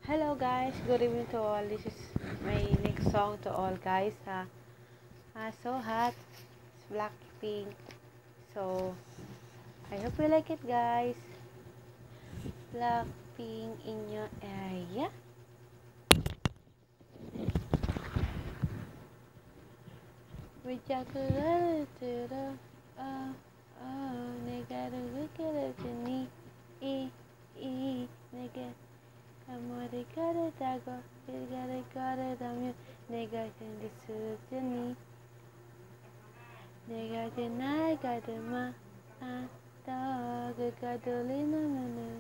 Hello guys, good evening to all. This is my next song to all guys. So hot, it's blackpink. So I hope you like it guys. Blackpink in your area. We just to the nigga look at it nigga. Amore kare dago, pilgare kare damyo, nega jendi sujani, nega jenai gadema, dog gadolina mana,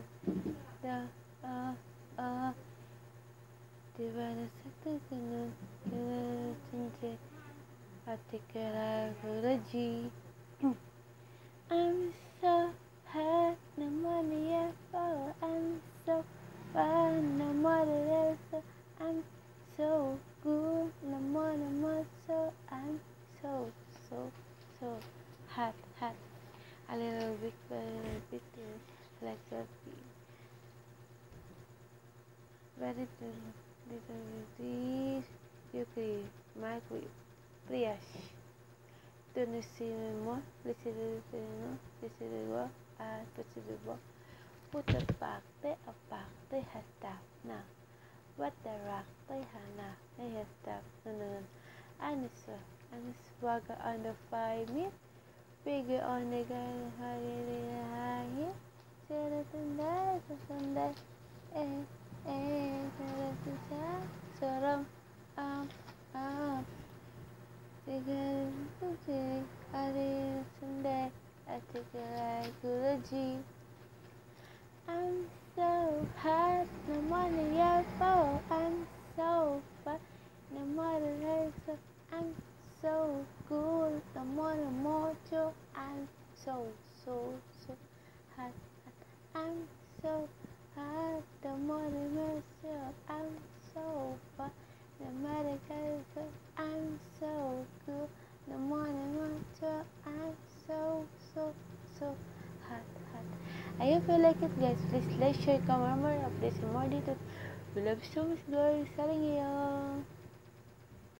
da divana sakta kana, kana chinche, atikara guraji. I'm so hot, no money at all. I'm so fun, no money else. I'm so good, no more. So I'm so hot. A little bit, like a very little bit. You can make with Priyash. Tunisimu, Lisiru, Pusibu, put the back, they have stuff now. What the rock, they have stuff, and swagger on the 5 minutes, bigger on the guy, high, Sunday, Sarang, Sunday, I take a like I'm so hot, no money yet for. I'm so fat, no matter else. I'm so cool, no more too. I'm so hot. I'm so hot, no matter myself. I'm so fat, no matter else. I'm so cool, no more too. I'm so hot. I hope you like it guys. Please like, share, comment, more, updates and more details. We love you so much guys. Saranghae.